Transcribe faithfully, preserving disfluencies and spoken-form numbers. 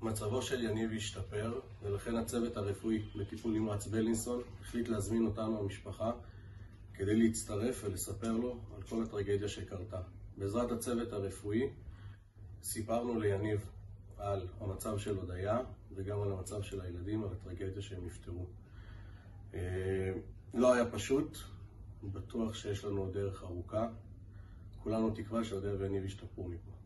מצבו של יניב השתפר, ולכן הצוות הרפואי בטיפול נמרץ בילינסון החליט להזמין אותנו המשפחה כדי להצטרף ולספר לו על כל הטרגדיה שקרתה. בעזרת הצוות הרפואי סיפרנו ליניב על המצב של הודיה וגם על המצב של הילדים, על הטרגדיה שהם נפטרו. לא היה פשוט, בטוח שיש לנו דרך ארוכה. כולנו תקווה שהודיה ויניב ישתפרו מפה.